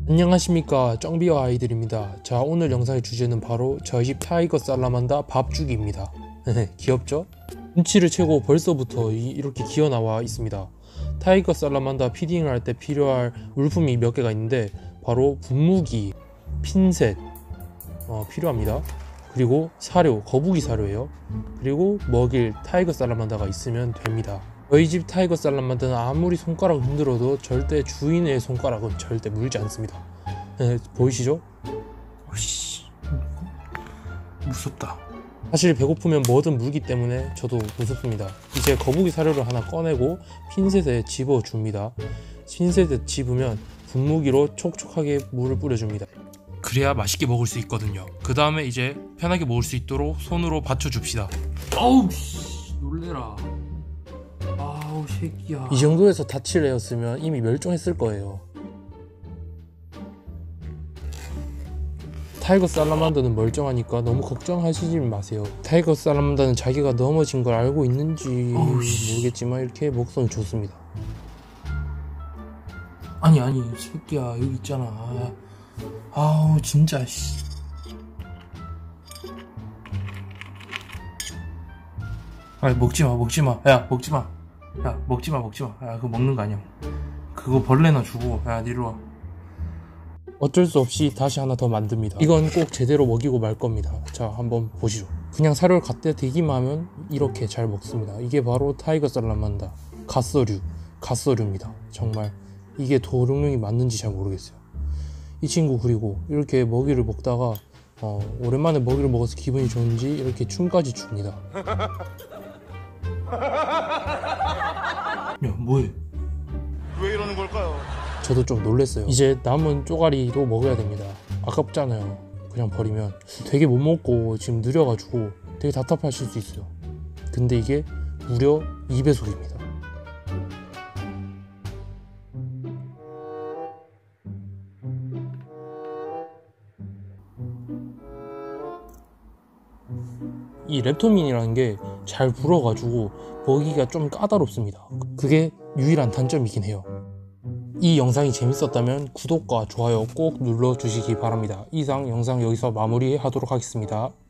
안녕하십니까, 쩡비와 아이들입니다. 자, 오늘 영상의 주제는 바로 저희 집 타이거 살라만다 밥주기입니다. 귀엽죠? 운치를 채고 벌써부터 이렇게 기어 나와 있습니다. 타이거 살라만다 피딩을 할 때 필요할 물품이 몇 개가 있는데 바로 분무기, 핀셋 필요합니다. 그리고 사료, 거북이 사료예요. 그리고 먹일 타이거 살라만다가 있으면 됩니다. 저희 집 타이거 살라만다는 아무리 손가락을 흔들어도 절대 주인의 손가락은 절대 물지 않습니다. 보이시죠? 오씨, 무섭다. 사실 배고프면 뭐든 물기 때문에 저도 무섭습니다. 이제 거북이 사료를 하나 꺼내고 핀셋에 집어줍니다. 핀셋에 집으면 분무기로 촉촉하게 물을 뿌려줍니다. 그래야 맛있게 먹을 수 있거든요. 그 다음에 이제 편하게 먹을 수 있도록 손으로 받쳐줍시다. 어우 씨, 놀래라. 아우 새끼야. 이 정도에서 다칠 애였으면 이미 멸종했을 거예요. 타이거 살라만다는 멀쩡하니까 너무 걱정하시지 마세요. 타이거 살라만다는 자기가 넘어진 걸 알고 있는지 모르겠지만 이렇게 목선을 줬습니다. 아니 새끼야, 여기 있잖아. 아우 진짜 씨. 아니 먹지마 야 먹지마. 야 먹지마. 야 그거 먹는 거 아니야. 그거 벌레나 주고. 야 니로 와. 어쩔 수 없이 다시 하나 더 만듭니다. 이건 꼭 제대로 먹이고 말 겁니다. 자, 한번 보시죠. 그냥 사료를 갖다 대기만 하면 이렇게 잘 먹습니다. 이게 바로 타이거 살라만다 갓서류입니다. 정말 이게 도룡뇽이 맞는지 잘 모르겠어요. 이 친구 그리고 이렇게 먹이를 먹다가 오랜만에 먹이를 먹어서 기분이 좋은지 이렇게 춤까지 춥니다. 야 뭐해? 왜 이러는 걸까요? 저도 좀 놀랬어요. 이제 남은 쪼가리도 먹어야 됩니다. 아깝잖아요. 그냥 버리면. 되게 못 먹고 지금 느려가지고 되게 답답하실 수 있어요. 근데 이게 무려 2배속입니다. 이 랩토민이라는 게 잘 불어가지고 먹이가 좀 까다롭습니다. 그게 유일한 단점이긴 해요. 이 영상이 재밌었다면 구독과 좋아요 꼭 눌러주시기 바랍니다. 이상 영상 여기서 마무리하도록 하겠습니다.